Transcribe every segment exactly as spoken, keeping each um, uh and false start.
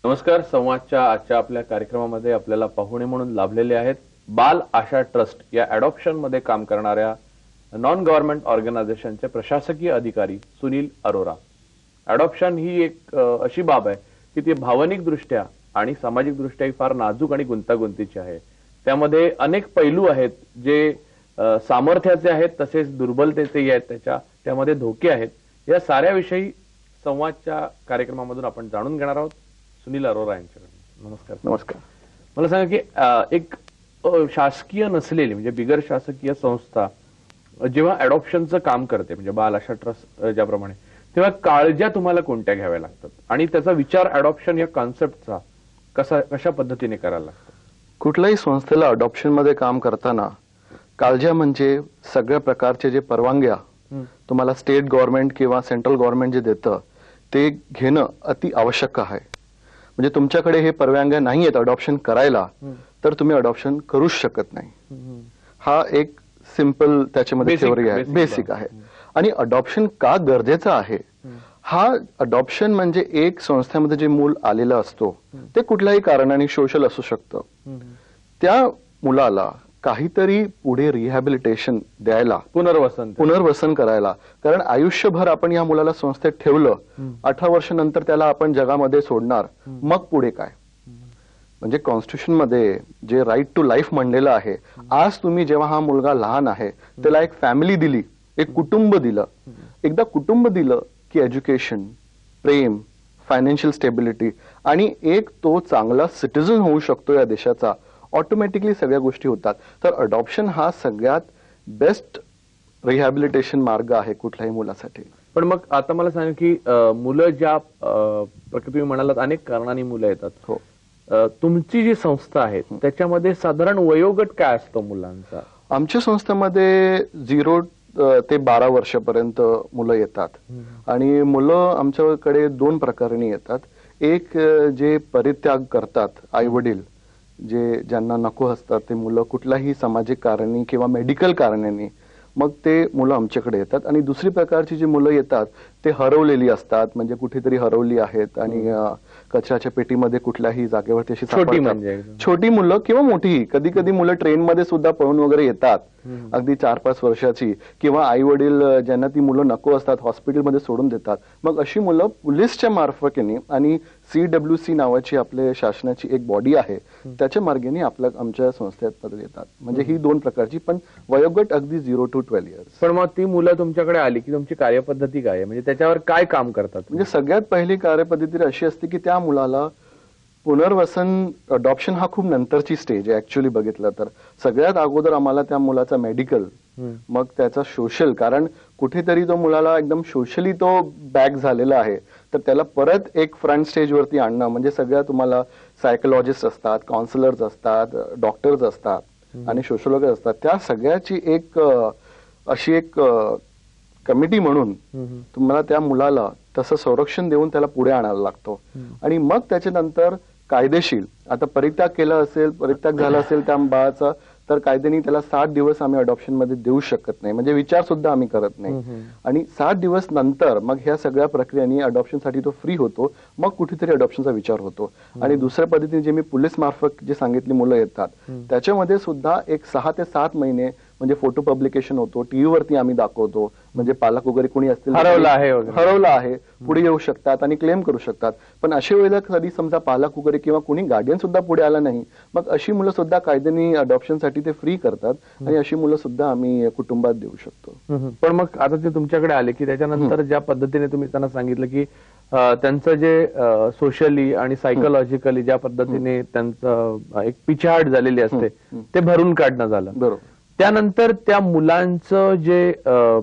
नमस्कार. संवादच्या आजच्या आपल्या कार्यक्रमामध्ये आपल्याला पाहुणे म्हणून लाभलेले आहेत बाल आशा ट्रस्ट या अडॉप्शन मध्ये काम करणाऱ्या नॉन गव्हर्नमेंट ऑर्गनायझेशनचे प्रशासकीय अधिकारी सुनील अरोरा. अडॉप्शन ही एक अशी बाब आहे की ती भावनिक दृष्ट्या आणि सामाजिक दृष्ट्या फार नाजूक आणि गुंतागुंतीची आहे. त्यामध्ये अनेक पैलू आहेत जे सामर्थ्याचे आहेत तसेच दुर्बलतेचे आहेत, त्याच्या त्यामध्ये धोके आहेत. या साऱ्याविषयी संवादच्या कार्यक्रमामधून आपण जाणून घेणार आहोत सुनील अरोरा यांच्याकडून. नमस्कार. नमस्कार. मला सांगा की एक शासकीय नसलेली म्हणजे बिगर शासकीय संस्था जेव्हा अडॉप्शनचं काम करते म्हणजे बाल आशा ट्रस्ट ज्याप्रमाणे, तेव्हा काळज्या तुम्हाला कोणत्या घ्याव्या लागतात आणि त्याचा विचार अडॉप्शन या कॉन्सेप्टचा कसा कशा पद्धतीने करायला लागतो? कुठल्याही संस्थेला अडॉप्शन मध्ये काम करताना काळज्या म्हणजे सगळ्या प्रकारचे जे परवानग्या तुम्हाला स्टेट गव्हर्नमेंट किंवा सेंट्रल गव्हर्नमेंट जे देतं ते घेणं अति आवश्यक आहे. म्हणजे तुमच्याकडे हे परवानग्या नाही आहेत अडॉप्शन करायला तर तुम्ही अडॉप्शन करूच शकत नाही. हा एक सिंपल त्याच्यामध्ये थिअरी आहे, बेसिक आहे. आणि अडॉप्शन का गरजेचं आहे, हा अडॉप्शन म्हणजे एक संस्थेमध्ये जे मूल आलेलं असतो ते कुठल्याही कारणाने सोशल असू शकतं, त्या मुलाला काहीतरी पुढे रिहॅबिलिटेशन द्यायला, पुनर्वसन पुनर्वसन करायला. कारण आयुष्यभर आपण या मुलाला संस्थेत ठेवलं, अठरा वर्षानंतर त्याला आपण जगामध्ये सोडणार, मग पुढे काय? म्हणजे कॉन्स्टिट्यूशन मध्ये जे राईट टू लाईफ म्हणलेलं आहे, आज तुम्ही जेव्हा हा मुलगा लहान आहे त्याला एक फॅमिली दिली, एक कुटुंब दिलं. एकदा कुटुंब दिलं की एज्युकेशन, प्रेम, फायनान्शियल स्टेबिलिटी आणि एक तो चांगला सिटिझन होऊ शकतो या देशाचा, ऑटोमॅटिकली सगळ्या गोष्टी होतात. तर अडॉप्शन हा सगळ्यात बेस्ट रिहॅबिलिटेशन मार्ग आहे कुठल्याही मुलासाठी. पण मग आता मला सांगा की मुलं ज्या तुम्ही म्हणालात अनेक कारणांनी मुलं येतात, हो, तुमची जी संस्था आहे त्याच्यामध्ये साधारण वयोगट काय असतो मुलांचा? आमच्या संस्थेमध्ये झिरो ते बारा वर्षापर्यंत मुलं येतात. आणि मुलं आमच्याकडे दोन प्रकारांनी येतात. एक जे परित्याग करतात, आई वडील जे ज्यांना नको असतात ते मुलं कुठल्याही सामाजिक कारणाने किंवा मेडिकल कारणाने, मग ते मुलं आमच्याकडे येतात. आणि दुसरी प्रकारची जी मुलं येतात ते हरवलेली असतात, म्हणजे कुठेतरी हरवली आहेत आणि कचऱ्याच्या पेटीमध्ये कुठल्याही जागेवरती अशी छोटी म्हणजे छोटी मुलं किंवा मोठी, कधी कधी मुलं ट्रेनमध्ये सुद्धा पळून वगैरे येतात, अगदी चार पाच वर्षाची, किंवा आई वडील ज्यांना ती मुलं नको असतात हॉस्पिटलमध्ये सोडून देतात. मग अशी मुलं पोलिसच्या मार्फतीने आणि सी डब्ल्यू सी नावाची आपल्या शासनाची एक बॉडी आहे त्याच्या मार्गाने आपल्या आमच्या संस्थेत येतात. म्हणजे ही दोन प्रकारची, पण वयोगट अगदी झिरो टू ट्वेल्व इयर्स. पण मग ती मुलं तुमच्याकडे आली की तुमची कार्यपद्धती काय आहे, म्हणजे त्याच्यावर काय काम करतात? म्हणजे सगळ्यात पहिली कार्यपद्धती अशी असते की त्या मुलाला पुनर्वसन, अडॉप्शन हा खूप नंतरची स्टेज आहे ऍक्च्युअली बघितलं तर. सगळ्यात अगोदर आम्हाला त्या मुलाचा मेडिकल, मग त्याचा सोशल, कारण कुठेतरी तो मुलाला एकदम सोशली तो बॅक झालेला आहे, तर त्याला परत एक फ्रंट स्टेजवरती आणणं. म्हणजे सगळ्या तुम्हाला सायकोलॉजिस्ट असतात, काउन्सिलर्स असतात, डॉक्टर्स असतात आणि सोशोलॉजर असतात, त्या सगळ्याची एक अशी एक कमिटी म्हणून तुम्हाला त्या मुलाला तसं संरक्षण देऊन त्याला पुढे आणायला लागतो. आणि मग त्याच्यानंतर कायदेशीर, आता परित्याग केला असेल, परित्याग झाला असेल त्या बाळाचा, तर कायद्याने त्याला सात दिवस आम्ही अडॉप्शन मध्ये देऊ शकत नाही, म्हणजे विचार सुद्धा आम्ही करत नाही. आणि सात दिवस नंतर मग ह्या सगळ्या प्रक्रियेने अडॉप्शनसाठी तो फ्री होतो, मग कुठेतरी अडॉप्शनचा विचार होतो. आणि दुसऱ्या पद्धतीने जे मी पोलीस मार्फत जे सांगितली मुलं येतात त्याच्यामध्ये सुद्धा एक सहा ते सात महिने म्हणजे फोटो पब्लिकेशन होतो, टीव्ही वरती आम्ही दाखवतो, म्हणजे पालक वगैरे कोणी असतील हरवलं आहे हरवलं आहे पुढे येऊ शकतात आणि क्लेम करू शकतात. पण अशा वेळेला कधी समजा पालक वगैरे किंवा कोणी गार्डियन सुद्धा पुढे आला नाही, मग अशी मुलं सुद्धा कायद्याने अडॉप्शनसाठी ते फ्री करतात आणि अशी मुलं सुद्धा आम्ही कुटुंबात देऊ शकतो. पण मग आता ते तुमच्याकडे आले की त्याच्यानंतर ज्या पद्धतीने तुम्ही त्यांना सांगितलं की त्यांचं जे सोशली आणि सायकोलॉजिकली ज्या पद्धतीने त्यांचं एक पिछाहट झालेली असते ते भरून काढणं झालं, बरोबर. त्यानंतर त्या मुलांचं जे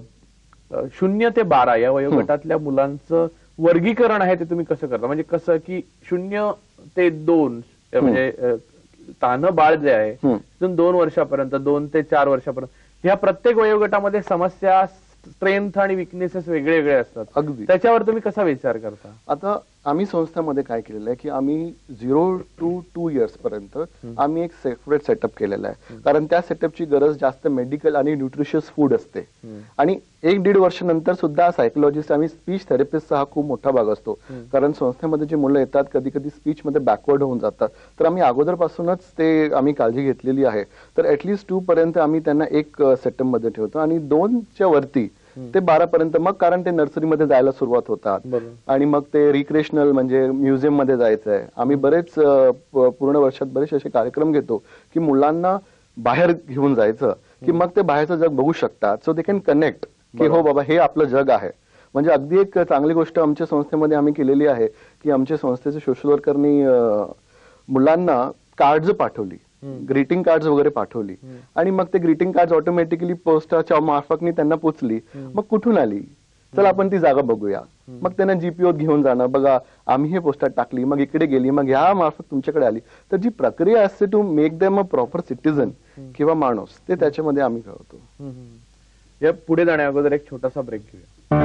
शून्य ते बारा या वयोगटातल्या मुलांचं वर्गीकरण आहे ते तुम्ही कसं करता? म्हणजे कसं की शून्य ते दोन म्हणजे तान्ह बाळ जे आहे तिथून दोन वर्षापर्यंत, दोन ते चार वर्षापर्यंत, ह्या प्रत्येक वयोगटामध्ये समस्या, स्ट्रेंथ आणि विकनेसेस वेगळे वेगळे असतात. अगदी. त्याच्यावर तुम्ही कसा विचार करता? आता आम्ही संस्थेमध्ये काय केलेलं आहे की आम्ही झिरो टू टू इयर्स पर्यंत आम्ही एक सेपरेट सेटअप केलेला आहे, कारण त्या सेटअपची गरज जास्त मेडिकल आणि न्यूट्रिशियस फूड असते. आणि एक दीड वर्षानंतर सुद्धा सायकोलॉजिस्ट आणि स्पीच थेरपिस्टचा हा खूप मोठा भाग असतो, कारण संस्थेमध्ये जी मुलं येतात कधी कधी स्पीच मध्ये बॅकवर्ड होऊन जातात, तर आम्ही अगोदरपासूनच ते आम्ही काळजी घेतलेली आहे. तर ऍटलीस्ट टू पर्यंत आम्ही त्यांना एक सेटअप मध्ये ठेवतो आणि दोनच्या वरती ते बारा पर्यंत, मग कारण ते नर्सरीमध्ये जायला सुरुवात होतात आणि मग ते रिक्रिएशनल म्हणजे म्युझियम मध्ये जायचंय. आम्ही बरेच पूर्ण वर्षात बरेच असे कार्यक्रम घेतो की मुलांना बाहेर घेऊन जायचं, की मग ते बाहेरचं जग बघू शकतात, सो दे कॅन कनेक्ट की हो बाबा हे आपलं जग आहे. म्हणजे अगदी एक चांगली गोष्ट आमच्या संस्थेमध्ये आम्ही केलेली आहे की आमच्या संस्थेचे सोशल वर्करनी मुलांना कार्ड्स पाठवली, ग्रीटिंग कार्ड्स वगैरे पाठवली आणि मग ते ग्रीटिंग कार्ड्स ऑटोमॅटिकली पोस्टाच्या मार्फतनी त्यांना पोचली. मग कुठून आली, चला आपण ती जागा बघूया. मग त्यांना जीपीओत घेऊन जाणं, बघा आम्ही हे पोस्टात टाकली, मग इकडे गेली, मग ह्या मार्फत तुमच्याकडे आली. तर जी प्रक्रिया असते to make them a proper citizen किंवा माणूस, ते त्याच्यामध्ये आम्ही करतो. या पुढे जाण्या अगोदर एक छोटासा ब्रेक घेऊया.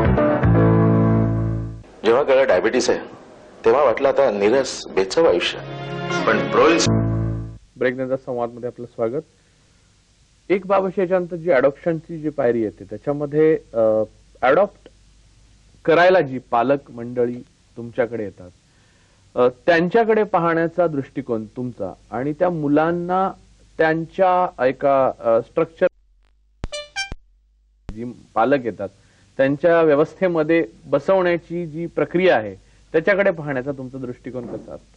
जेव्हा कळलं डायबिटीस आहे तेव्हा वाटलं आता निरस बेचव आयुष्य, पण प्रोइल्स ब्रेक नंतर संवादमध्ये आपलं स्वागत. एक बाब अशी याच्यानंतर जी अडॉप्शनची जी पायरी येते त्याच्यामध्ये अडॉप्ट करायला जी पालक मंडळी तुमच्याकडे येतात त्यांच्याकडे पाहण्याचा दृष्टिकोन तुमचा आणि त्या मुलांना त्यांच्या एका स्ट्रक्चर जी पालक येतात त्यांच्या व्यवस्थेमध्ये बसवण्याची जी प्रक्रिया आहे त्याच्याकडे पाहण्याचा तुमचा दृष्टिकोन कसा असतो?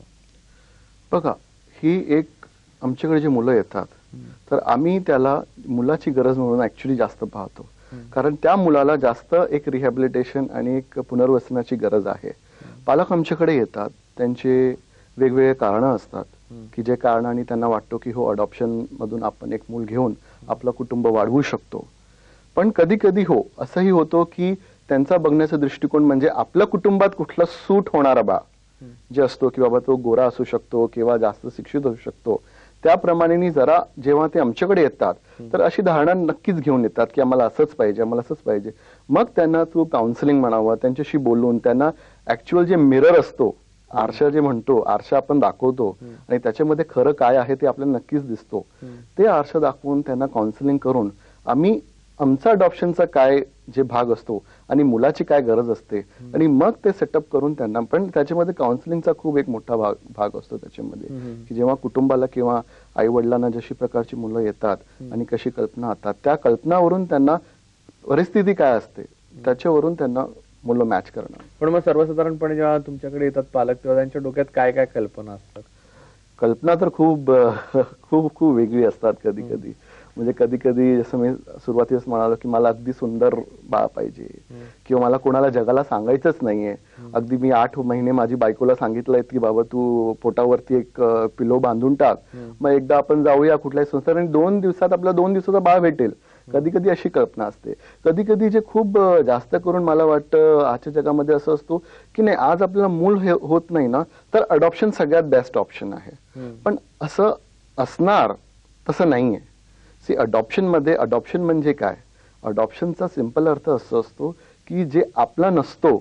बघा, ही एक आमच्याकडे जे मुलं येतात तर आम्ही त्याला मुलाची गरज म्हणून ऍक्च्युली जास्त पाहतो, कारण त्या मुलाला जास्त एक रिहॅबिलिटेशन आणि एक पुनर्वसनाची गरज आहे. पालक आमच्याकडे येतात, त्यांचे वेगवेगळे कारणं असतात की जे कारणाने त्यांना वाटतो की हो अडॉप्शन मधून आपण एक मूल घेऊन आपलं कुटुंब वाढवू शकतो. पण कधी कधी हो असंही होतो की त्यांचा बघण्याचा दृष्टिकोन म्हणजे आपल्या कुटुंबात कुठला सूट होणारा बा जे असतो की बाबा तो गोरा असू शकतो किंवा जास्त शिक्षित असू शकतो, त्याप्रमाणे जरा जेव्हा ते आमच्याकडे येतात तर अशी धारणा नक्कीच घेऊन येतात की आम्हाला असंच पाहिजे, आम्हाला असंच पाहिजे. मग त्यांना तू काउन्सिलिंग म्हणावं, त्यांच्याशी बोलून त्यांना ऍक्च्युअल जे मिरर असतो, आरशा जे म्हणतो, आरशा आपण दाखवतो आणि त्याच्यामध्ये खरं काय आहे ते आपल्याला नक्कीच दिसतो, ते आरशा दाखवून त्यांना काउन्सिलिंग करून आम्ही आमचा अडॉप्शनचा काय जे भाग असतो आणि मुलाची काय गरज असते आणि मग ते सेटअप करून त्यांना, पण त्याच्यामध्ये काउन्सिलिंगचा खूप एक मोठा भाग भाग असतो त्याच्यामध्ये, की जेव्हा कुटुंबाला किंवा आई वडिलांना जशी प्रकारची मुलं येतात आणि कशी कल्पना असतात त्या कल्पनावरून त्यांना परिस्थिती काय असते त्याच्यावरून त्यांना मुलं मॅच करणं. पण मग सर्वसाधारणपणे जेव्हा तुमच्याकडे येतात पालक तेव्हा त्यांच्या डोक्यात काय काय कल्पना असतात? कल्पना तर खूप खूप खूप वेगळी असतात. कधी कधी म्हणजे कधी कधी जसं मी सुरुवातीलाच म्हणालो की मला अगदी सुंदर बाळ पाहिजे किंवा मला कोणाला जगाला सांगायचंच नाहीये. अगदी मी आठ महिने माझी बायकोला सांगितलंय की बाबा तू पोटावरती एक पिलो बांधून टाक, मग एकदा आपण जाऊया कुठल्याही संस्थेत आणि दोन दिवसात आपला दोन दिवसाचा बाळ भेटेल. कधी कधी अशी कल्पना असते. कधी कधी जे खूप जास्त करून मला वाटतं आजच्या जगामध्ये असं असतो की नाही आज आपल्याला मूल होत नाही ना तर अडॉप्शन सगळ्यात बेस्ट ऑप्शन आहे. पण असं असणार तसं नाहीये. सी अडॉप्शन मध्ये अडॉप्शन म्हणजे काय, अडॉप्शनचा सिंपल अर्थ असं असतो की जे आपला नसतो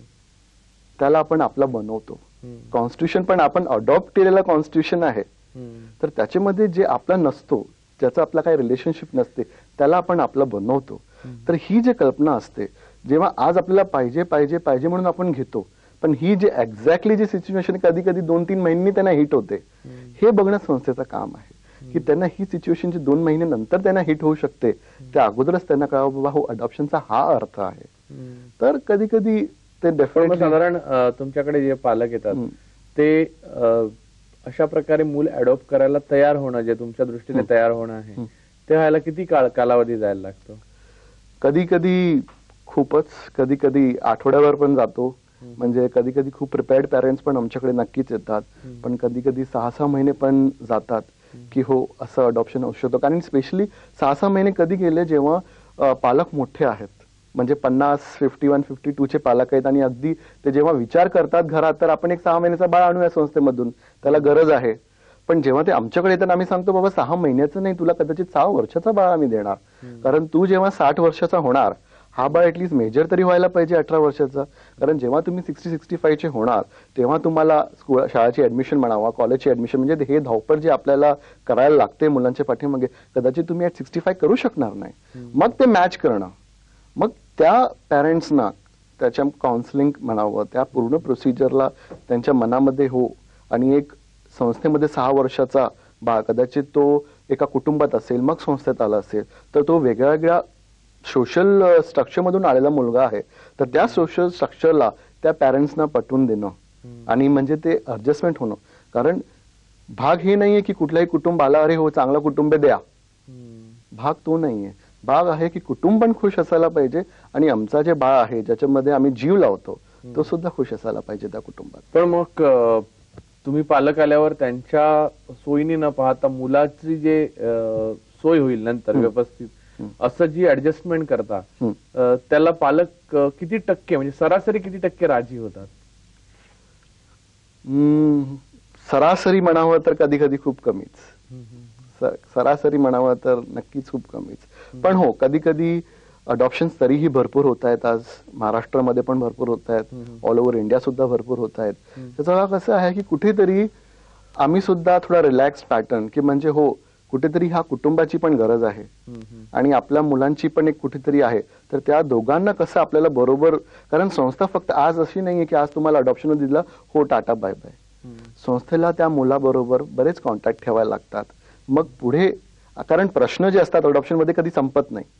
त्याला आपण आपला बनवतो. कॉन्स्टिट्यूशन पण आपण अडॉप्ट केलेला कॉन्स्टिट्यूशन आहे, तर त्याच्यामध्ये जे आपला नसतो ज्याचा आपला काही रिलेशनशिप नसते त्याला आपण आपलं बनवतो. तर ही जी कल्पना असते जेव्हा आज आपल्याला पाहिजे पाहिजे पाहिजे म्हणून आपण घेतो, पण ही जे एक्झॅक्टली जी सिच्युएशन कधी कधी दोन तीन महिन्यांनी त्यांना हिट होते, हे बघणं संस्थेचं काम आहे की त्यांना ही सिच्युएशन जी दोन महिने नंतर त्यांना हिट होऊ शकते त्या अगोदरच त्यांना कळावं बाबा हो अडॉप्शनचा हा अर्थ आहे. तर कधी कधी ते डेफिनेटली साधारण तुमच्याकडे जे पालक येतात ते अशा प्रकारे मूल अडॉप्ट करायला तयार होणं जे तुमच्या दृष्टीने तयार होणं आहे ते व्हायला किती काळ कालावधी जायला लागतो? कधी कधी खूपच, कधी कधी आठवड्यावर पण जातो. म्हणजे कधी कधी खूप प्रिपेअर्ड पॅरेंट्स पण आमच्याकडे नक्कीच येतात, पण कधी कधी सहा सहा महिने पण जातात की हो असं अडॉप्शन होऊ शकतं. कारण स्पेशली सहा सहा महिने कधी गेले जेव्हा पालक मोठे आहेत, म्हणजे पन्नास फिफ्टी वन फिफ्टी टू चे पालक आहेत आणि अगदी ते जेव्हा विचार करतात घरात तर आपण एक सहा महिन्याचा बाळ आणूया संस्थेमधून, त्याला गरज आहे. पण जेव्हा ते आमच्याकडे येतात आम्ही सांगतो बाबा सहा महिन्याचं नाही, तुला कदाचित सहा वर्षाचा बाळ आम्ही देणार, कारण तू जेव्हा साठ वर्षाचा होणार हा बाळ ऍटलीस्ट मेजर तरी व्हायला पाहिजे अठरा वर्षाचा. कारण जेव्हा तुम्ही सिक्स्टी सिक्स्टी फायचे होणार तेव्हा तुम्हाला स्कूल शाळेची ऍडमिशन म्हणावा, कॉलेजची ऍडमिशन, म्हणजे हे धावपळ जे आपल्याला करायला लागते मुलांच्या पाठीमागे, कदाचित तुम्ही ऍट सिक्स्टी फाय करू शकणार नाही. मग ते मॅच करणं, मग त्या पॅरेंट्सना त्याच्या काउन्सिलिंग म्हणावं, त्या पूर्ण प्रोसिजरला त्यांच्या मनामध्ये हो. आणि एक संस्थेमध्ये सहा वर्षाचा बाळ, कदाचित तो एका कुटुंबात असेल मग संस्थेत आला असेल, तर तो वेगळ्या वेगळ्या सोशल स्ट्रक्चर मधून आलेला मुलगा आहे. तर त्या सोशल स्ट्रक्चरला त्या पॅरेंट्सना पटवून देणं आणि म्हणजे ते ऍडजस्टमेंट होणं. कारण भाग हे नाहीये की कुठलाही कुटुंब आला अरे हो चांगला कुटुंब द्या, भाग तो नाहीये. भाग आहे की कुटुंब पण खुश असायला पाहिजे आणि आमचा जे बाळ आहे ज्याच्यामध्ये आम्ही जीव लावतो तो सुद्धा खुश असायला पाहिजे त्या कुटुंबात. पण मग तुम्ही पालक आल्यावर त्यांच्या सोयीने न पाहता मुलाची जे सोय होईल नंतर व्यवस्थित असं जी ऍडजस्टमेंट करता, त्याला पालक किती टक्के म्हणजे सरासरी किती टक्के राजी होतात? सरासरी म्हणावं तर कधी कधी खूप कमीच, सरासरी म्हणावं तर नक्कीच खूप कमीच. पण हो कधी कधी अडॉप्शन तरीही भरपूर होत आहेत. आज महाराष्ट्रामध्ये पण भरपूर होत आहेत, ऑल ओव्हर इंडिया सुद्धा भरपूर होत आहेत. त्याचं कसं आहे की कुठेतरी आम्ही सुद्धा थोडा रिलॅक्स पॅटर्न, की म्हणजे हो कुठेतरी ह्या कुटुंबाची पण गरज आहे आणि आपल्या मुलांची पण एक कुठेतरी आहे. तर त्या दोघांना कसं आपल्याला बरोबर, कारण संस्था फक्त आज अशी नाहीये की आज तुम्हाला अडॉप्शन दिलं हो टाटा बाय बाय. संस्थेला त्या मुलाबरोबर बरेच कॉन्टॅक्ट ठेवायला लागतात. मग पुढे, कारण प्रश्न जे असतात अडॉप्शन मध्ये कधी संपत नाही.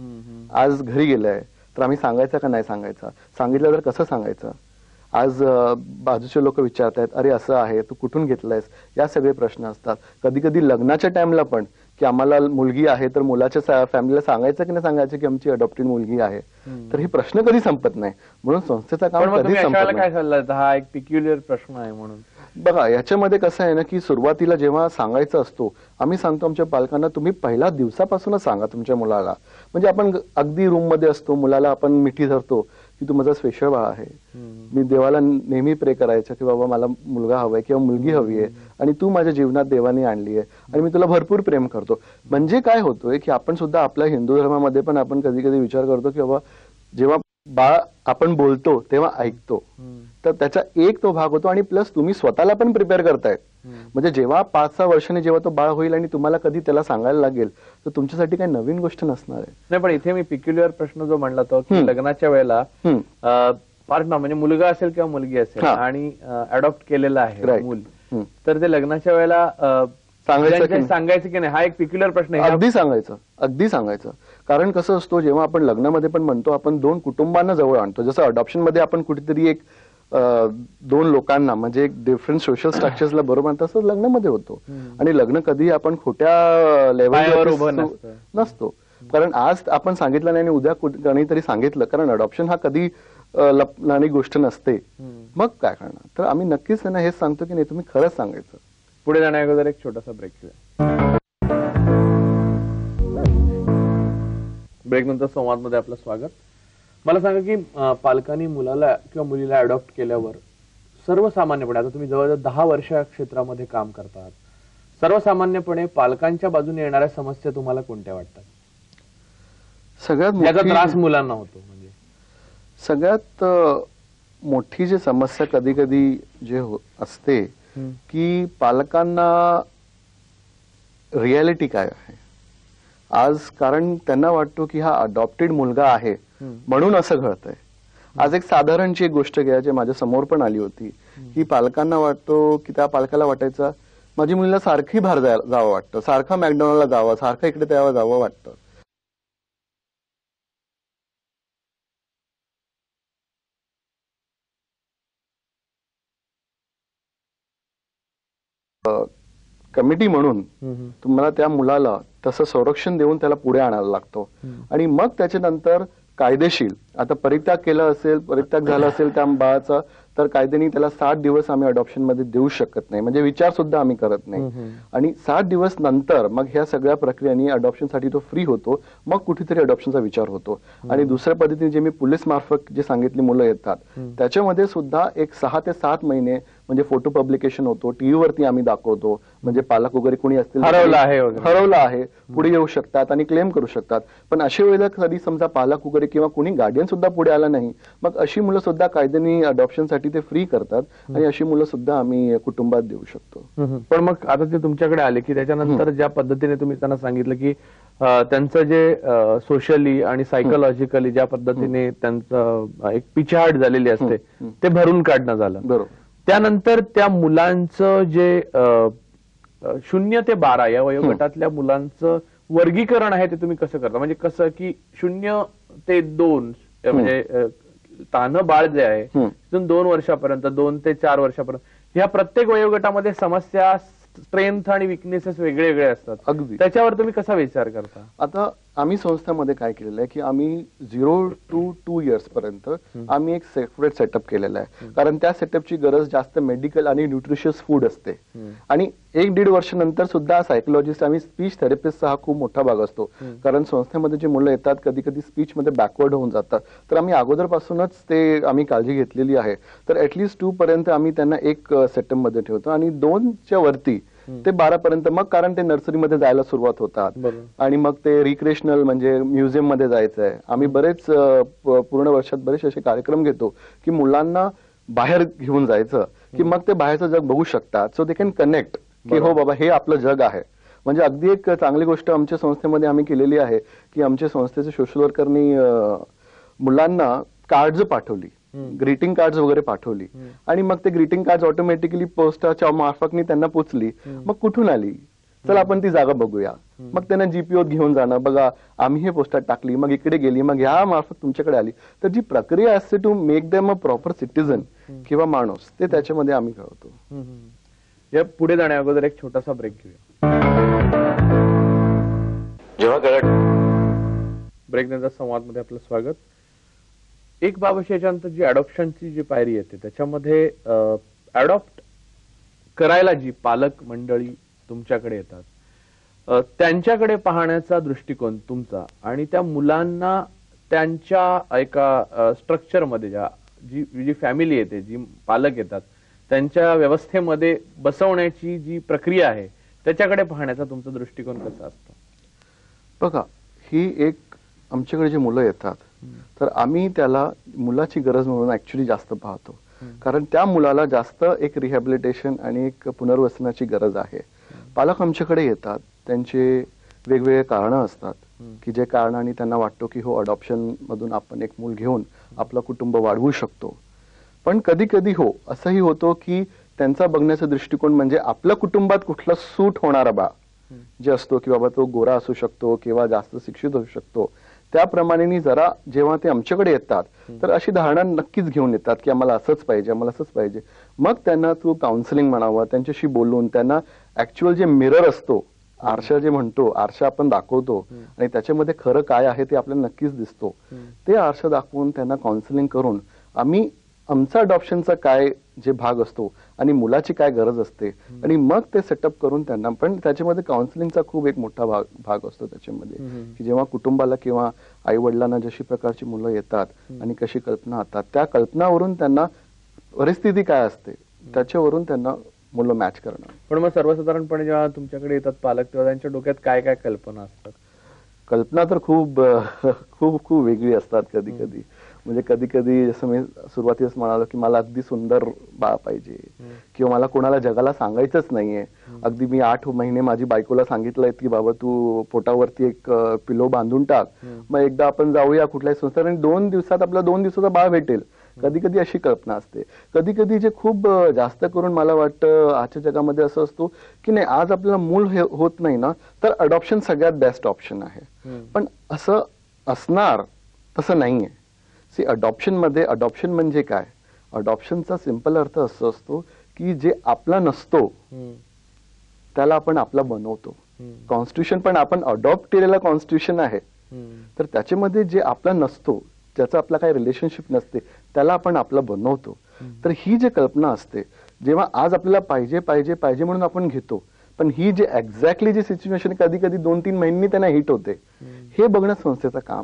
आज घरी गेलाय तर आम्ही सांगायचं का नाही सांगायचं, सांगितलं तर कसं सांगायचं. आज बाजूचे लोक विचारतायत अरे असं आहे तू कुठून घेतलंयस, या सगळे प्रश्न असतात. कधी कधी लग्नाच्या टाइमला पण की आम्हाला मुलगी आहे तर मुलाच्या फॅमिलीला सांगायचं की नाही सांगायचं की आमची अडॉप्टेड मुलगी आहे. तर हे प्रश्न कधी संपत नाही. म्हणून संस्थेचा काम कधी संपत काय सल्ला देता? हा एक पिक्युलियर प्रश्न आहे. म्हणून बघा याच्यामध्ये कसं आहे ना की सुरुवातीला जेव्हा सांगायचं असतो आम्ही सांगतो आमच्या पालकांना तुम्ही पहिल्या दिवसापासूनच सांगा तुमच्या मुलाला. म्हणजे आपण अगदी रूम मध्ये असतो, मुलाला आपण मिठी धरतो की तू माझा स्पेशल बाळ आहे, मी देवाला नेहमी प्रे करायचं की बाबा मला मुलगा हवाय किंवा मुलगी हवी आहे आणि तू माझ्या जीवनात देवाने आणली आहे आणि मी तुला भरपूर प्रेम करतो. म्हणजे काय होतोय की आपण सुद्धा आपल्या हिंदू धर्मामध्ये पण आपण कधी कधी विचार करतो की बाबा जेव्हा बाळ आपण बोलतो तेव्हा ऐकतो, तर त्याचा एक तो भाग होतो. आणि प्लस तुम्ही स्वतःला पण प्रिपेअर करताय. म्हणजे जेव्हा पाच सहा वर्षांनी जेव्हा तो बाळ होईल आणि तुम्हाला कधी त्याला सांगायला लागेल तर तुमच्यासाठी काही नवीन गोष्ट नसणार आहे. नाही पण इथे मी पिक्युलियर प्रश्न जो म्हणला तो की लग्नाच्या वेळेला पार्टनर म्हणजे मुलगा असेल किंवा मुलगी असेल आणि अडॉप्ट केलेला आहे मूल, तर ते लग्नाच्या वेळेला सांगायचं सांगायचं की नाही हा एक पिक्युलर प्रश्न आहे. अगदी सांगायचं, अगदी सांगायचं. कारण कसं असतो जेव्हा आपण लग्नामध्ये पण म्हणतो आपण दोन कुटुंबांना जवळ आणतो. जसं अडॉप्शन मध्ये आपण कुठेतरी एक दोन लोकांना म्हणजे एक डिफरंट सोशल स्ट्रक्चर्सला बरोबर, तसंच लग्नामध्ये होतो. आणि लग्न कधी आपण खोट्या लेवलवर उभं नसतो. कारण आज आपण सांगितलं नाही आणि उद्या कोणीतरी सांगितलं, कारण अडॉप्शन हा कधी लपणारी गोष्ट नसते. मग काय करणार. तर आम्ही नक्कीच त्यांना हेच सांगतो की नाही तुम्ही खरंच सांगायचं. पुढे जाण्या अगोदर एक छोटासा ब्रेक घेऊया. ब्रेक नंतर संवाद मध्ये आपलं स्वागत. मला सांगा की पालकांनी मुलाला किंवा मुलीला अडॉप्ट केल्यावर सर्वसामान्यपणे, आता तुम्ही जवळजवळ दहा वर्ष या क्षेत्रामध्ये काम करतात, सर्वसामान्यपणे पालकांच्या बाजूने येणाऱ्या समस्या तुम्हाला कोणत्या वाटतात? सगळ्यात याचा त्रास मुलांना होतो म्हणजे सगळ्यात मोठी जी समस्या कधी कधी जे असते की पालकांना रियालिटी काय आहे आज. कारण त्यांना वाटतो की हा अडॉप्टेड मुलगा आहे म्हणून असं घडतंय. आज एक साधारणची एक गोष्ट घ्या जे माझ्या समोर पण आली होती की पालकांना वाटतो की त्या पालकाला वाटायचं माझी मुलीला सारखी बाहेर जावं वाटतं, सारखं मॅकडॉनल्डला जावं, सारखं इकडे त्याला जावं वाटतं. कमिटी म्हणून तुम्हाला त्या मुलाला तसं संरक्षण देऊन त्याला पुढे आणायला लागतो. आणि मग त्याच्यानंतर कायदेशीर आता परित्याग केला असेल, परित्याग झाला असेल त्या बाळाचा, तर कायद्याने त्याला साठ दिवस आम्ही अडॉप्शन मध्ये देऊ शकत नाही, म्हणजे विचार सुद्धा आम्ही करत नाही. आणि साठ दिवस नंतर मग ह्या सगळ्या प्रक्रियांनी अडॉप्शनसाठी तो फ्री होतो. मग कुठेतरी अडॉप्शनचा विचार होतो. आणि दुसऱ्या पद्धतीने जे मी पोलीस मार्फत जे सांगितली मुलं येतात त्याच्यामध्ये सुद्धा एक सहा ते सात महिने म्हणजे फोटो पब्लिकेशन होतो, टीव्हीवरती आम्ही दाखवतो, म्हणजे पालक वगैरे कोणी असतील हरवलं आहे वगैरे. हरवलं आहे पुढे येऊ शकतात आणि क्लेम करू शकतात. पण अशा वेळेला कधी समजा पालक वगैरे किंवा कोणी गार्डियन सुद्धा पुढे आला नाही, मग अशी मुलं सुद्धा कायद्याने अडॉप्शनसाठी ते फ्री करतात आणि अशी मुलं सुद्धा आम्ही कुटुंबात देऊ शकतो. पण मग आता ते तुमच्याकडे आले की त्याच्यानंतर ज्या पद्धतीने तुम्ही त्यांना सांगितलं की अं, त्यांचं जे सोशली आणि सायकोलॉजिकली ज्या पद्धतीने त्यांचं एक पिछाहाट झालेली असते ते भरून काढणं झालं, बरोबर. त्यानंतर त्या मुलांचं जे अं, शून्य ते बारा या वयोगटातल्या मुलांचं वर्गीकरण आहे ते तुम्ही कसं करता? म्हणजे कसं की शून्य ते दोन म्हणजे अं, तान्हं बाळ जे आहे तिथून दोन वर्षापर्यंत, दोन ते चार वर्षापर्यंत ह्या प्रत्येक वयोगटामध्ये समस्या, स्ट्रेंथ आणि विकनेसेस वेगळे वेगळे असतात. अगदी. त्याच्यावर तुम्ही कसा विचार करता? आता आम्ही संस्थेमध्ये काय केलेलं आहे की आम्ही झिरो टू टू इयर्स पर्यंत आम्ही एक सेपरेट सेटअप केलेला आहे. कारण त्या सेटअपची गरज जास्त मेडिकल आणि न्यूट्रिशियस फूड असते. आणि एक दीड वर्षानंतर सुद्धा सायकोलॉजिस्ट आणि स्पीच थेरपिस्टचा हा खूप मोठा भाग असतो. कारण संस्थेमध्ये जे मुलं येतात कधी कधी स्पीच मध्ये बॅकवर्ड होऊन जातात, तर आम्ही अगोदरपासूनच ते आम्ही काळजी घेतलेली आहे. तर ऍटलीस्ट टू पर्यंत आम्ही त्यांना एक सेटअप मध्ये ठेवतो आणि दोनच्या वरती ते बारा पर्यंत, मग कारण ते नर्सरीमध्ये जायला सुरुवात होतात आणि मग ते रिक्रिएशनल म्हणजे म्युझियम मध्ये जायचंय. आम्ही बरेच पूर्ण वर्षात बरेच असे कार्यक्रम घेतो की मुलांना बाहेर घेऊन जायचं की मग ते बाहेरचं जग बघू शकतात, सो दे कॅन कनेक्ट की हो बाबा हे आपलं जग आहे. म्हणजे अगदी एक चांगली गोष्ट आमच्या संस्थेमध्ये आम्ही केलेली आहे की आमच्या संस्थेचे सोशल वर्करनी मुलांना कार्ड्स पाठवली, ग्रीटिंग कार्ड्स वगैरे पाठवली आणि मग ते ग्रीटिंग कार्ड्स ऑटोमॅटिकली पोस्टाच्या मार्फतनी त्यांना पोचली. मग कुठून आली, चला आपण ती जागा बघूया. मग त्यांना जीपीओत घेऊन जाणं, बघा आम्ही हे पोस्टात टाकली, मग इकडे गेली, मग ह्या मार्फत तुमच्याकडे आली. तर जी प्रक्रिया असते to make them a proper citizen किंवा माणूस, ते त्याच्यामध्ये आम्ही करतो. या पुढे जाण्या अगोदर एक छोटासा ब्रेक घेऊया. जेव्हा कळत ब्रेक नंतर संवादमध्ये आपलं स्वागत. एक बाब अशी याच्यानंतर जी अडॉप्शनची जी पायरी येते त्याच्यामध्ये अडॉप्ट करायला जी पालक मंडळी तुमच्याकडे येतात त्यांच्याकडे पाहण्याचा दृष्टिकोन तुमचा आणि त्या मुलांना त्यांच्या एका स्ट्रक्चरमध्ये ज्या जी जी फॅमिली येते, जी पालक येतात त्यांच्या व्यवस्थेमध्ये बसवण्याची जी प्रक्रिया आहे त्याच्याकडे पाहण्याचा तुमचा दृष्टिकोन कसा असतो? बघा, ही एक आमच्याकडे जी मुलं येतात तर आम्ही त्याला मुलाची गरज म्हणून ऍक्च्युली जास्त पाहतो. कारण त्या मुलाला जास्त एक रिहॅबिलिटेशन आणि एक पुनर्वसनाची गरज आहे. पालक आमच्याकडे येतात, त्यांचे वेगवेगळे कारणं असतात की जे कारणाने त्यांना वाटतो की हो अडॉप्शन मधून आपण एक मूल घेऊन आपलं कुटुंब वाढवू शकतो. पण कधी कधी हो असंही होतो की त्यांचा बघण्याचा दृष्टिकोन म्हणजे आपल्या कुटुंबात कुठला सूट होणारा बा जे असतो की बाबा तो गोरा असू शकतो किंवा जास्त शिक्षित असू शकतो, त्याप्रमाणे जरा जेव्हा ते आमच्याकडे येतात तर अशी धारणा नक्कीच घेऊन येतात की आम्हाला असंच पाहिजे, आम्हाला असंच पाहिजे. मग त्यांना थ्रू काउन्सिलिंग म्हणावं, त्यांच्याशी बोलून त्यांना ऍक्च्युअल जे मिरर असतो, आरशा जे म्हणतो, आरशा आपण दाखवतो आणि त्याच्यामध्ये खरं काय आहे ते आपल्याला नक्कीच दिसतो, ते आरशा दाखवून त्यांना काउन्सिलिंग करून आम्ही आमचा अडॉप्शनचा काय जे भाग असतो आणि मुलाची काय गरज असते आणि मग ते सेटअप करून त्यांना, पण त्याच्यामध्ये काउन्सिलिंगचा खूप एक मोठा भाग भाग असतो त्याच्यामध्ये की जेव्हा कुटुंबाला किंवा आई वडिलांना जशी प्रकारची मुलं येतात आणि कशी कल्पना असतात त्या कल्पनावरून त्यांना परिस्थिती काय असते त्याच्यावरून त्यांना मुलं मॅच करणं. पण मग सर्वसाधारणपणे जेव्हा तुमच्याकडे येतात पालक तेव्हा त्यांच्या डोक्यात काय काय कल्पना असतात? कल्पना तर खूप खूप खूप वेगळी असतात. कधी कधी म्हणजे कधी कधी जसं मी सुरुवातीलाच म्हणालो की मला अगदी सुंदर बाळ पाहिजे किंवा मला कोणाला जगाला सांगायचंच नाहीये. अगदी मी आठ महिने माझी बायकोला सांगितलंय की बाबा तू पोटावरती एक पिलो बांधून टाक, मग एकदा आपण जाऊया कुठल्याही संस्थेत आणि दोन दिवसात आपला दोन दिवसाचा बाळ भेटेल. कधी कधी अशी कल्पना असते. कधी कधी जे खूप जास्त करून मला वाटतं आजच्या जगामध्ये असं असतो की नाही आज आपल्याला मूल होत नाही ना तर अडॉप्शन सगळ्यात बेस्ट ऑप्शन आहे. पण असं असणार तसं नाहीये. सी अडॉप्शन मध्ये अडॉप्शन म्हणजे काय, अडॉप्शनचा सिंपल अर्थ असं असतो की जे आपला नसतो त्याला आपण आपला बनवतो. कॉन्स्टिट्यूशन पण आपण अडॉप्ट केलेला कॉन्स्टिट्यूशन आहे, तर त्याच्यामध्ये जे आपला नसतो, ज्याचा आपला काही रिलेशनशिप नसते त्याला आपण आपला बनवतो. तर ही जी कल्पना असते जेव्हा आज आपल्याला पाहिजे पाहिजे पाहिजे म्हणून आपण घेतो, पण ही जे एक्झॅक्टली जी सिच्युएशन कधी कधी दोन तीन महिन्यांनी त्यांना हिट होते, हे बघणं संस्थेचं काम आहे.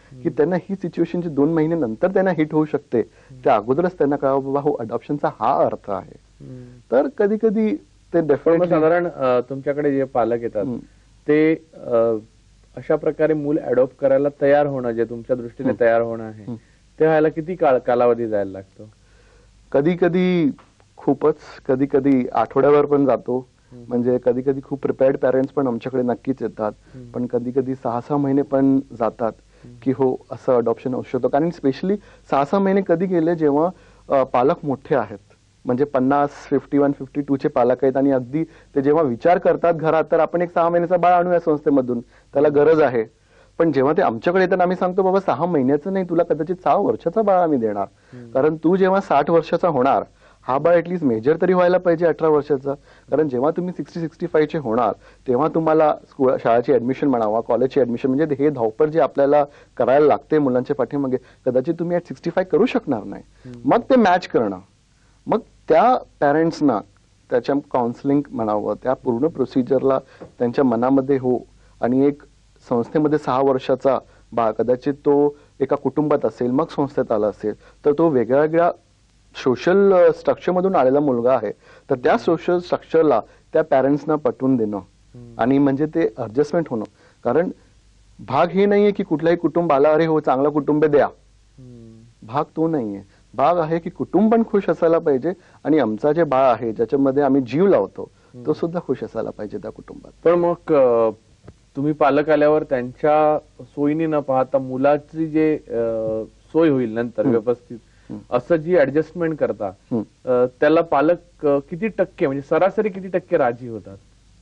की त्यांना ही सिच्युएशन जी दोन महिने नंतर त्यांना हिट होऊ शकते त्या अगोदरच त्यांना कळावं बाबा हो अडॉप्शनचा हा अर्थ आहे. तर कधी कधी ते डेफिनेटली साधारण अ, तुमच्याकडे जे पालक येतात ते अ, अशा प्रकारे मूल अडॉप्ट करायला तयार होणं जे तुमच्या दृष्टीने तयार होणं आहे ते व्हायला किती काळ कालावधी जायला लागतो? कधी कधी खूपच, कधी कधी आठवड्यावर पण जातो. म्हणजे कधी कधी खूप प्रिपेअर्ड पॅरेंट्स पण आमच्याकडे नक्कीच येतात, पण कधी कधी सहा सहा महिने पण जातात की हो असं अडॉप्शन होऊ शकतो. कारण स्पेशली सहा सहा महिने कधी गेले जेव्हा अ, पालक मोठे आहेत, म्हणजे पन्नास फिफ्टी वन फिफ्टी टू चे पालक आहेत आणि अगदी ते जेव्हा विचार करतात घरात तर आपण एक सहा महिन्याचा बाळ आणूया संस्थेमधून, त्याला गरज आहे. पण जेव्हा ते आमच्याकडे येतात आम्ही सांगतो बाबा सहा महिन्याचं नाही, तुला कदाचित सहा वर्षाचा बाळ आम्ही देणार. कारण तू जेव्हा साठ वर्षाचा होणार हा बाळ ऍटलीस्ट मेजर तरी व्हायला पाहिजे अठरा वर्षाचा. कारण जेव्हा तुम्ही सिक्स्टी सिक्स्टी फाईव्ह चे होणार तेव्हा तुम्हाला स्कूल शाळेची ऍडमिशन म्हणावा, कॉलेजची ऍडमिशन, म्हणजे हे धावपळ जे आपल्याला करायला लागते मुलांच्या पाठीमागे कदाचित तुम्ही ऍट सिक्स्टी फाईव्ह करू शकणार नाही. मग ते मॅच करणं, मग त्या पॅरेंट्सना त्याच्या काउन्सिलिंग म्हणावं, त्या पूर्ण प्रोसिजरला त्यांच्या मनामध्ये हो. आणि एक संस्थेमध्ये सहा वर्षाचा बाळ कदाचित तो एका कुटुंबात असेल मग संस्थेत आला असेल तर तो वेगळ्या वेगळ्या सोशल स्ट्रक्चर मधून आलेला मुलगा आहे. तर त्या सोशल स्ट्रक्चरला त्या पॅरेंट्सना पटवून देणं आणि म्हणजे ते ऍडजस्टमेंट होणं. कारण भाग हे नाहीये की कुठलाही कुटुंब आला अरे हो चांगला कुटुंब द्या, भाग तो नाहीये. भाग आहे की कुटुंब पण खुश असायला पाहिजे आणि आमचा जे बाळ आहे ज्याच्यामध्ये आम्ही जीव लावतो तो सुद्धा खुश असायला पाहिजे त्या कुटुंबात. पण मग अ, तुम्ही पालक आल्यावर त्यांच्या सोयीने न पाहता मुलाची जे अ, सोय होईल नंतर व्यवस्थित असं जी ऍडजस्टमेंट करता अ, त्याला पालक अ, किती टक्के म्हणजे सरासरी किती टक्के राजी होतात?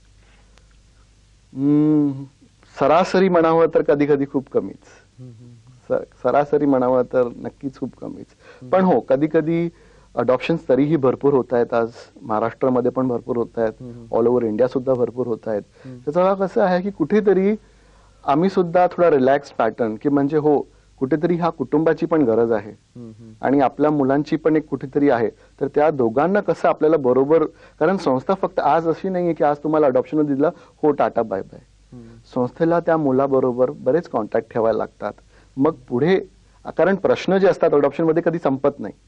हम्म, सरासरी म्हणावं तर कधी कधी खूप कमीच, सरासरी म्हणावं तर नक्कीच खूप कमीच. पण हो कधी कधी अडॉप्शन तरीही भरपूर होत आहेत. आज महाराष्ट्रामध्ये पण भरपूर होत आहेत, ऑल ओव्हर इंडिया सुद्धा भरपूर होत आहेत. त्याचा कसं आहे की कुठेतरी आम्ही सुद्धा थोडा रिलॅक्स पॅटर्न की म्हणजे हो कुठेतरी हा कुटुंबाची पण गरज आहे आणि आपल्या मुलांची पण एक कुठेतरी आहे. तर त्या दोघांना कसं आपल्याला बरोबर, कारण संस्था फक्त आज अशी नाहीये की आज तुम्हाला अडॉप्शन दिलं हो टाटा बाय बाय. संस्थेला त्या मुलाबरोबर बरेच कॉन्टॅक्ट ठेवायला लागतात. मग पुढे कारण प्रश्न जे असतात अडॉप्शन मध्ये कधी संपत नाही.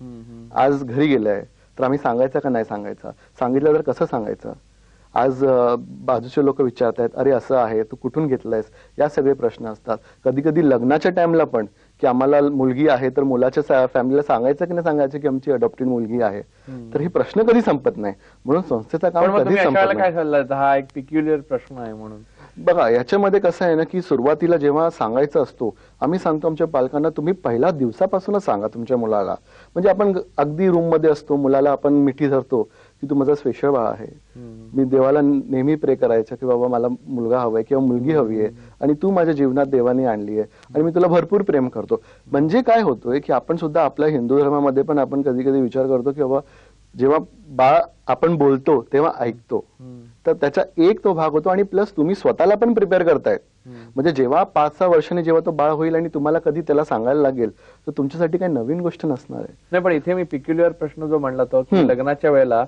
आज घरी गेलाय तर आम्ही सांगायचं का नाही सांगायचं, सांगितलं तर कसं सांगायचं. आज बाजूचे लोक विचारतायत अरे असं आहे तू कुठून घेतलंयस, या सगळे प्रश्न असतात. कधी कधी लग्नाच्या टाइमला पण की आम्हाला मुलगी आहे तर मुलाच्या फॅमिलीला सांगायचं की नाही सांगायचं की आमची अडॉप्टेड मुलगी आहे. तर हे प्रश्न कधी संपत नाही. म्हणून संस्थेचा काम कधी संपत काय सल्ला देता? हा एक पिक्युलियर प्रश्न आहे. म्हणून बघा याच्यामध्ये कसं आहे ना की सुरुवातीला जेव्हा सांगायचं असतो आम्ही सांगतो आमच्या पालकांना तुम्ही पहिल्या दिवसापासूनच सांगा तुमच्या मुलाला. म्हणजे आपण अगदी रूम मध्ये असतो, मुलाला आपण मिठी धरतो की तू माझा स्पेशल बाळ आहे, मी देवाला नेहमी प्रे करायचं की बाबा मला मुलगा हवाय किंवा मुलगी हवी आहे आणि तू माझ्या जीवनात देवाने आणली आहे आणि मी तुला भरपूर प्रेम करतो. म्हणजे काय होतोय की आपण सुद्धा आपल्या हिंदू धर्मामध्ये पण आपण कधी कधी विचार करतो की बाबा जेव्हा बाळ आपण बोलतो तेव्हा ऐकतो, तर त्याचा एक तो भाग होतो. आणि प्लस तुम्ही स्वतःला पण प्रिपेअर करताय. म्हणजे जेव्हा पाच सहा वर्षांनी जेव्हा तो बाळ होईल आणि तुम्हाला कधी त्याला सांगायला लागेल तर तुमच्यासाठी काही नवीन गोष्ट नसणार आहे. नाही पण इथे मी पिक्युलियर प्रश्न जो म्हणला तो की लग्नाच्या वेळेला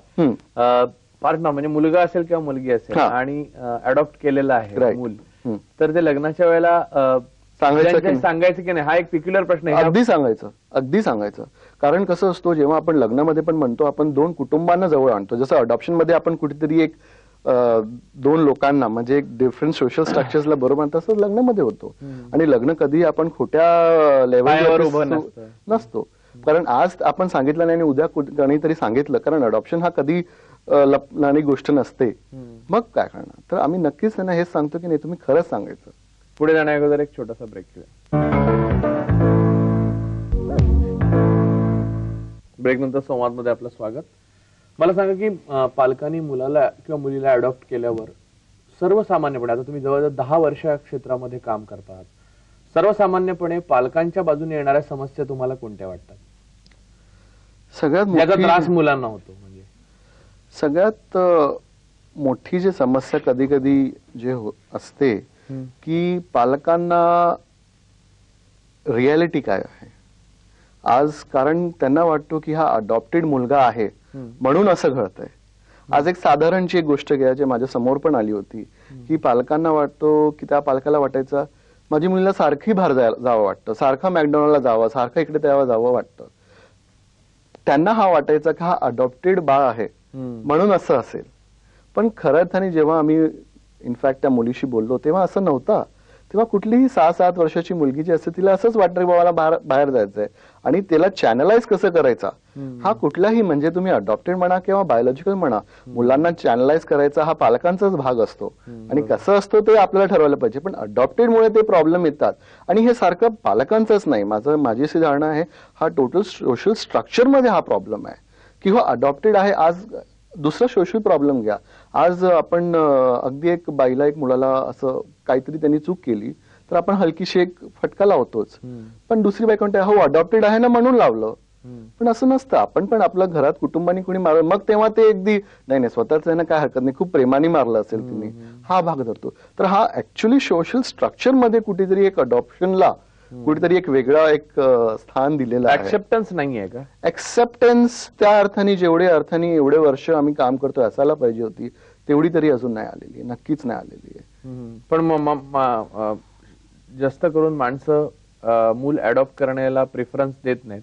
पार्टनर म्हणजे मुलगा असेल किंवा मुलगी असेल आणि अडॉप्ट केलेला आहे मूल, तर ते लग्नाच्या वेळेला सांगायचं सांगायचं की नाही हा एक पिक्युलर प्रश्न आहे. अगदी सांगायचं, अगदी सांगायचं. कारण कसं असतो जेव्हा आपण लग्नामध्ये पण म्हणतो आपण दोन कुटुंबांना जवळ आणतो. जसं अडॉप्शन मध्ये आपण कुठेतरी एक दोन लोकांना म्हणजे एक डिफरंट सोशल स्ट्रक्चर्सला बरोबर तसंच लग्नामध्ये होतो. आणि लग्न कधी आपण खोट्या लेवलवर उभं नसतो. कारण आज आपण सांगितलं नाही आणि उद्या कोणीतरी सांगितलं, कारण अडॉप्शन हा कधी लपणारी गोष्ट नसते. मग काय करणार. तर आम्ही नक्कीच त्यांना हेच सांगतो की नाही तुम्ही खरंच सांगायचं. पुढे जाण्या अगोदर एक छोटासा ब्रेक घेऊया. ब्रेक नंतर संवाद मध्ये आपलं स्वागत. मला सांगा की पालकांनी मुलाला किंवा मुलीला अडॉप्ट केल्यावर सर्वसामान्यपणे, आता तुम्ही जवळजवळ दहा वर्ष या क्षेत्रामध्ये काम करतात, सर्वसामान्यपणे पालकांच्या बाजूने येणाऱ्या समस्या तुम्हाला कोणत्या वाटतात? सगळ्यात याचा त्रास मुलांना होतो म्हणजे सगळ्यात मोठी जी समस्या कधी कधी जे असते की पालकांना रियालिटी काय आहे आज. कारण त्यांना वाटतो की हा अडॉप्टेड मुलगा आहे म्हणून असं घडतंय. आज एक साधारणची एक गोष्ट घ्या जे माझ्या समोर पण आली होती की पालकांना वाटतो की त्या पालकाला वाटायचं माझी मुलीला सारखी बाहेर जायला जावं वाटतं, सारखं मॅकडॉनल्डला जावं, सारखं इकडे त्याला जावं वाटतं. त्यांना हा वाटायचा की हा अडॉप्टेड बाळ आहे म्हणून असं असेल. पण खरं अर्थाने जेव्हा आम्ही इनफॅक्ट त्या मुलीशी बोललो तेव्हा असं नव्हता. तेव्हा कुठलीही सहा सात वर्षाची मुलगी जी असते तिला असंच वाटतं की बाबाला बाहेर बाहेर जायचंय आणि त्याला चॅनलाइज कसं करायचा हा कुठलाही म्हणजे तुम्ही अडॉप्टेड म्हणा किंवा बायोलॉजिकल म्हणा, मुलांना चॅनलाइज करायचा हा पालकांचाच भाग असतो आणि कसं असतो ते आपल्याला ठरवायला पाहिजे. पण अडॉप्टेड मुळे ते प्रॉब्लेम येतात आणि हे सारखं पालकांचंच नाही, माझं माझी अशी धारणा आहे हा टोटल सोशल स्ट्रक्चर मध्ये हा प्रॉब्लेम आहे की हो अडॉप्टेड आहे. आज दुसरा सोशल प्रॉब्लेम घ्या, आज आपण अगदी एक बाईला एक मुलाला असं काहीतरी त्यांनी चूक केली तर आपण हलकीशी एक फटका लावतोच, पण दुसरी बाई कोणत्या हो अडॉप्टेड आहे ना म्हणून लावलं. पण असं नसतं, आपण पण आपल्या घरात कुटुंबाने कुणी मारलं मग तेव्हा ते अगदी नाही नाही स्वतःच ना काय हरकत नाही, खूप प्रेमाने मारलं असेल तिने, हा भाग धरतो. तर हा ऍक्च्युली सोशल स्ट्रक्चर मध्ये कुठेतरी एक अडॉप्शनला कुठेतरी एक वेगळा एक स्थान दिलेलं आहे. ऍक्सेप्टन्स नाहीये का? ऍक्सेप्टन्स त्या अर्थाने जेवढे अर्थाने एवढे वर्ष आम्ही काम करतोय असायला पाहिजे होती तेवढी तरी अजून नाही आलेली, नक्कीच नाही आलेली आहे. पण जास्त करून माणसं मूल अडॉप्ट करण्याला प्रेफरन्स देत नाहीत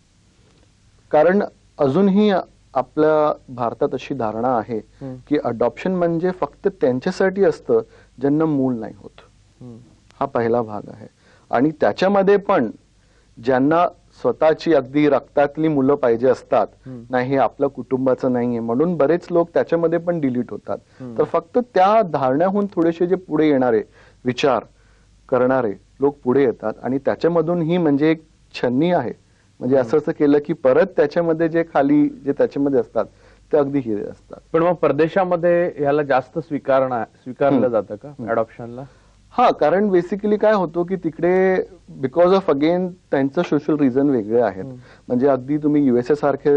कारण अजूनही आपल्या भारतात अशी धारणा आहे की अडॉप्शन म्हणजे फक्त त्यांच्यासाठी असतं ज्यांना मूल नाही होत. हा पहिला भाग आहे आणि त्याच्यामध्ये पण ज्यांना स्वतःची अगदी रक्तातली मुलं पाहिजे असतात, नाही हे आपल्या कुटुंबाचं नाहीये म्हणून बरेच लोक त्याच्यामध्ये पण डिलीट होतात. तर फक्त त्या धारण्याहून थोडेसे जे पुढे येणारे विचार करणारे लोक पुढे येतात आणि त्याच्यामधून ही म्हणजे एक छन्नी आहे, म्हणजे असं असं केलं की परत त्याच्यामध्ये जे खाली जे त्याच्यामध्ये असतात ते अगदी हिरे असतात. पण मग परदेशामध्ये ह्याला जास्त स्वीकारणं स्वीकारलं जातं का अडॉप्शनला? हा, कारण बेसिकली काय होतो की तिकडे बिकॉज ऑफ अगेन त्यांचं सोशल रिझन वेगळे आहेत. म्हणजे अगदी तुम्ही युएसए सारखे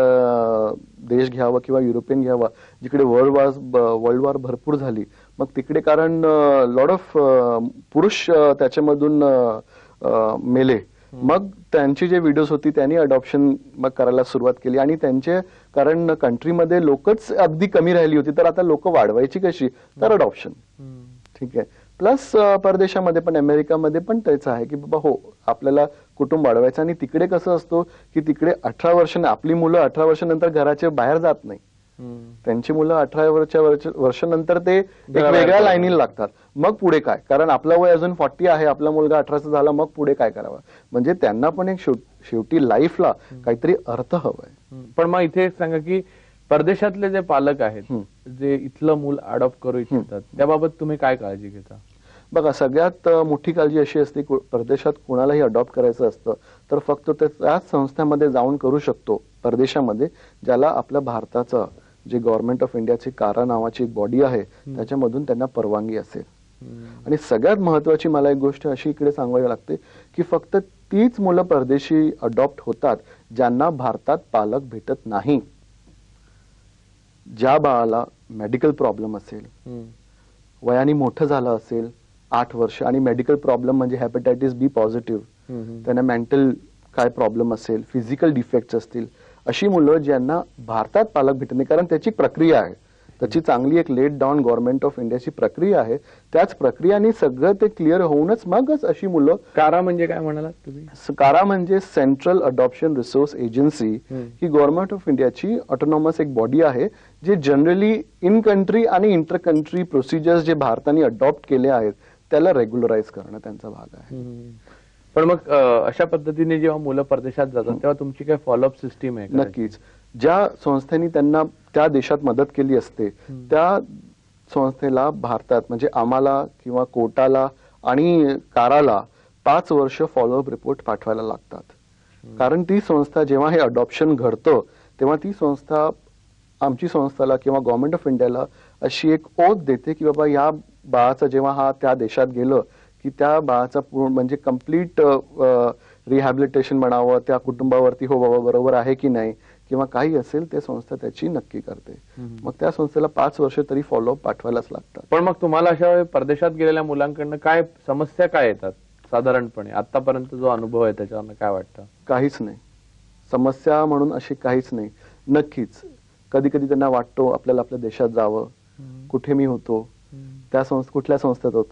देश घ्यावा किंवा युरोपियन घ्यावा जिकडे वर्ल्ड वॉर वर्ल्ड वॉर भरपूर झाली, मग तिकडे कारण लॉट ऑफ पुरुष त्याच्यामधून मेले, मग त्यांची जे व्हिडिओज होती त्यांनी अडॉप्शन मग करायला सुरुवात केली आणि त्यांचे कारण कंट्रीमध्ये लोकच अगदी कमी राहिली होती तर आता लोक वाढवायची कशी, तर अडॉप्शन. ठीक आहे. प्लस परदेशामध्ये पण अमेरिकामध्ये पण तेच आहे की बाबा हो आपल्याला कुटुंब वाढवायचं आणि तिकडे कसं असतो की तिकडे अठरा वर्ष आपली मुलं अठरा वर्षानंतर घराच्या बाहेर जात नाही, त्यांची मुलं अठरा वर्षानंतर ते एक वेगळ्या लाईनीला लागतात. मग पुढे काय, कारण आपलं वय अजून फॉर्टी आहे, आपला मुलगा अठराचा झाला, मग पुढे काय करावं. म्हणजे त्यांना पण एक शेवटी लाईफला काहीतरी अर्थ हवाय. पण मग इथे एक सांगा की परदेशातले जे पालक आहेत जे इथलं मूल अडॉप्ट करू इच्छितात त्याबाबत तुम्ही काय काळजी घेता? बघा, सगळ्यात मोठी काळजी अशी असते परदेशात कोणालाही अडॉप्ट करायचं असतं तर फक्त त्याच संस्थेमध्ये जाऊन करू शकतो परदेशामध्ये ज्याला आपल्या भारताचं जे गव्हर्नमेंट ऑफ इंडियाची कारा नावाची एक बॉडी आहे त्याच्यामधून त्यांना परवानगी असेल. आणि सगळ्यात महत्वाची मला एक गोष्ट अशी इकडे सांगावी लागते की फक्त तीच मुलं परदेशी अडॉप्ट होतात ज्यांना भारतात पालक भेटत नाही. ज्या बाळाला मेडिकल प्रॉब्लेम असेल, वयाने मोठं झालं असेल आठ वर्ष आणि मेडिकल प्रॉब्लेम म्हणजे हेपॅटायटिस बी पॉझिटिव्ह, त्यांना मेंटल काय प्रॉब्लेम असेल, फिजिकल डिफेक्ट्स असतील, अशी मुलं ज्यांना भारतात पालक भेटत नाही, कारण त्याची प्रक्रिया आहे, त्याची चांगली एक लेट डाऊन गव्हर्नमेंट ऑफ इंडियाची प्रक्रिया आहे, त्याच प्रक्रियाने सगळं ते क्लिअर होऊनच मगच अशी मुलं. कारा म्हणजे काय म्हणालात तुम्ही? कारा म्हणजे सेंट्रल अडॉप्शन रिसोर्स एजन्सी, ही गव्हर्नमेंट ऑफ इंडियाची ऑटोनॉमस एक बॉडी आहे जे जनरली इन कंट्री आणि इंटर कंट्री प्रोसिजर्स जे भारताने अडॉप्ट केले आहेत त्याला रेग्युलराइज करणं त्यांचा भाग आहे. पण मग अशा पद्धतीने जेव्हा मुलं परदेशात जातात तेव्हा तुमची काय फॉलोअप सिस्टीम आहे? नक्कीच. ज्या संस्थेने त्यांना त्या देशात मदत केली असते त्या संस्थेला भारतात म्हणजे आम्हाला किंवा कोर्टाला आणि काराला पाच वर्ष फॉलोअप रिपोर्ट पाठवायला लागतात. कारण ती संस्था जेव्हा हे अडॉप्शन घडतं तेव्हा ती संस्था आमची संस्थेला किंवा गव्हर्नमेंट ऑफ इंडियाला अशी एक ओथ देते की बाबा या बाळाचं जेव्हा हा त्या देशात गेलं की त्या बाळाचा पूर्ण म्हणजे कम्प्लीट रिहॅबिलिटेशन म्हणावं, त्या कुटुंबावरती हो बाबा बरोबर आहे की नाही किंवा काही असेल ते संस्था त्याची नक्की करते. मग त्या संस्थेला पाच वर्ष तरी फॉलोअप पाठवायलाच लागतात. पण मग तुम्हाला अशा परदेशात गेलेल्या मुलांकडनं काय समस्या काय येतात साधारणपणे? आतापर्यंत जो अनुभव आहे त्याच्यावर काय वाटतं? काहीच नाही समस्या म्हणून अशी काहीच नाही. नक्कीच कधी कधी त्यांना वाटतो आपल्याला आपल्या देशात जावं, कुठे मी होतो, त्या संस्थे कुठल्या संस्थेत होतो,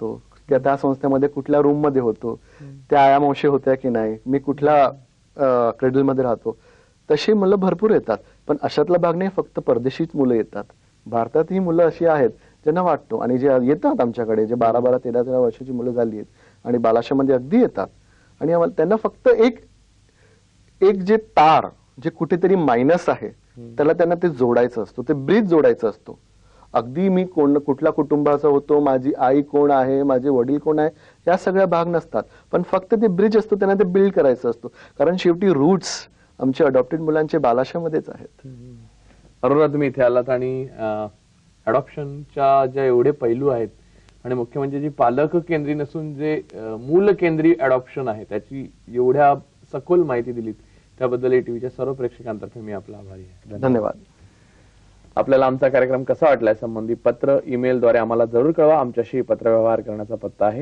किंवा त्या संस्थेमध्ये कुठल्या रूम मध्ये होतो, त्या आया मावशी होत्या की नाही, मी कुठल्या क्रेडल मध्ये राहतो, तशी मुलं भरपूर येतात. पण अशातला भाग नाही फक्त परदेशीच मुलं येतात. भारतात ही मुलं अशी आहेत ज्यांना वाटतो, आणि जे येतात आमच्याकडे, जे बारा बारा तेरा तेरा वर्षाची मुलं झाली आहेत आणि बालाश्रममध्ये अगदी येतात, आणि आम्हाला त्यांना फक्त एक एक जे तार जे कुठेतरी मायनस आहे त्याला त्यांना ते जोडायचं असतो, ते ब्रिज जोडायचं असतो. अगदी मी कोण कुठल्या कुटुंबाचा होतो, माझी आई कोण आहे, माझे वडील कोण आहे, या सगळ्या भाग नसतात, पण फक्त ते ब्रिज असतो, त्यांना ते बिल्ड करायचं असतो. कारण शेवटी रूट्स आमच्या अडॉप्टेड मुलांचे बालाश्रममध्येच आहेत. अरोरा, तुम्ही इथे आलात आणि अडॉप्शनच्या ज्या एवढे पैलू आहेत आणि मुख्य म्हणजे जी पालक केंद्री नसून जे मूल केंद्री अडॉप्शन आहे त्याची एवढ्या सखोल माहिती दिलीत त्याबद्दल टीव्हीच्या सर्व प्रेक्षकांतर्फे मी आपला आभारी आहे. धन्यवाद. आपल्याला आमचा कार्यक्रम कसा वाटलाय संबंधी पत्र ईमेल द्वारे आम्हाला जरूर कळवा. आमच्याशी पत्रव्यवहार करण्याचा पत्ता आहे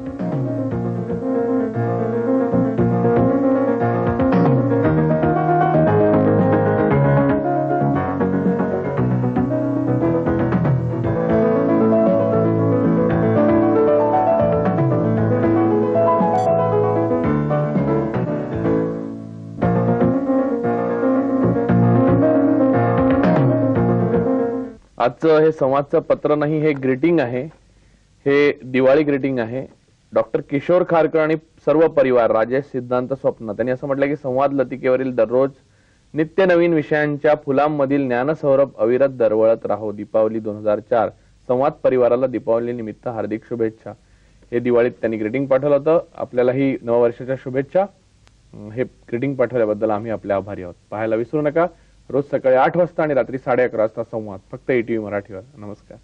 आजचं हे संवादचं पत्र नाही, हे ग्रीटिंग आहे, हे दिवाळी ग्रीटिंग आहे. डॉक्टर किशोर खारकर आणि सर्व परिवार, राजेश सिद्धांत स्वप्न, त्यांनी असं म्हटलं की संवाद लतिकेवरील दररोज नित्य नवीन विषयांच्या फुलांमधील ज्ञानसौरभ अविरत दरवळत राहो. दीपावली दोन हजार चार. संवाद परिवाराला दीपावली निमित्त हार्दिक शुभेच्छा. हे दिवाळीत त्यांनी ग्रीटिंग पाठवलं होतं. आपल्यालाही नववर्षाच्या शुभेच्छा. हे ग्रीटिंग पाठवल्याबद्दल आम्ही आपले आभारी आहोत. पाहायला विसरू नका रोज सकाळी आठ वाजता आणि रात्री साडे अकरा वाजता संवाद, फक्त ईटीव्ही मराठीवर. नमस्कार.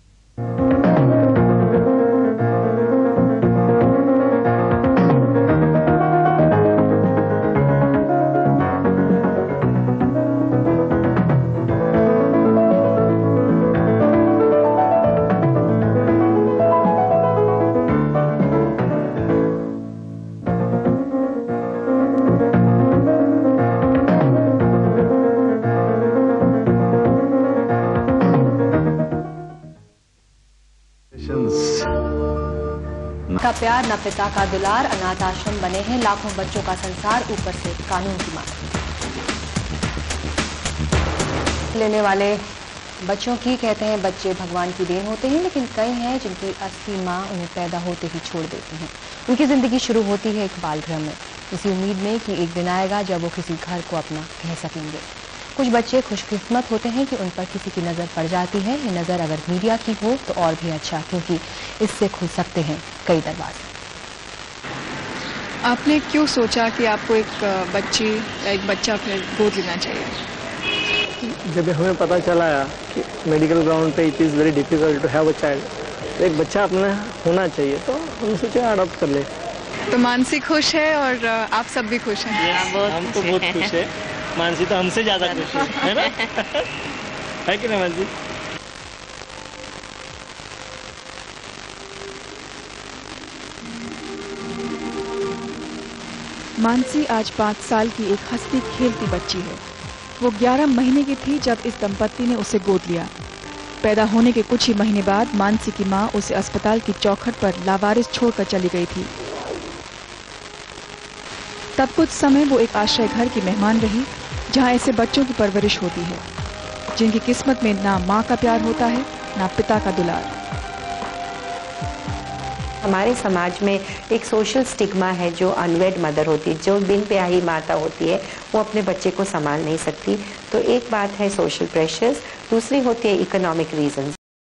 का प्यार न पिता का दुलार, अनाथ आश्रम बने हैं लाखों बच्चों का संसार, ऊपर से कानून की मार लेने वाले बच्चों की कहते हैं बच्चे भगवान की देन होते हैं, लेकिन कई हैं जिनकी असली माँ उन्हें पैदा होते ही छोड़ देती हैं. उनकी जिंदगी शुरू होती है एक बालगृह में, इसी उम्मीद में कि एक दिन आएगा जब वो किसी घर को अपना कह सकेंगे. कुछ बच्चे खुशकिस्मत होते हैं कि उन पर किसी की नजर पड़ जाती है. ये नजर अगर मीडिया की हो तो और भी अच्छा, क्योंकि इससे खुल सकते हैं कई दरवाजे. आपने क्यों सोचा कि आपको एक बच्ची या एक बच्चा फिर गोद लेना चाहिए? जब हमें पता चला कि मेडिकल ग्राउंड पे it is very difficult to have a child, तो एक बच्चा अपना होना चाहिए, तो हमने सोचा अडॉप्ट कर ले. तो मानसी खुश है और आप सब भी खुश हैं? yes, हम तो बहुत खुश है. मानसी तो हमसे ज्यादा खुश है, है ना? है कि नहीं मानसी? मानसी आज पाँच साल की एक हंसती खेलती बच्ची है. वो ग्यारह महीने की थी जब इस दंपत्ति ने उसे गोद लिया. पैदा होने के कुछ ही महीने बाद मानसी की मां उसे अस्पताल की चौखट पर लावारिस छोड़कर चली गई थी. तब कुछ समय वो एक आश्रय घर की मेहमान रही, जहां ऐसे बच्चों की परवरिश होती है जिनकी किस्मत में ना माँ का प्यार होता है ना पिता का दुलार. हमारे समाज में एक सोशल स्टिग्मा है, जो अनवेड मदर होती है, जो बिन ब्याही माता होती है, वो अपने बच्चे को संभाल नहीं सकती. तो एक बात है सोशल प्रेशर्स, दूसरी होती है इकोनॉमिक रीजंस.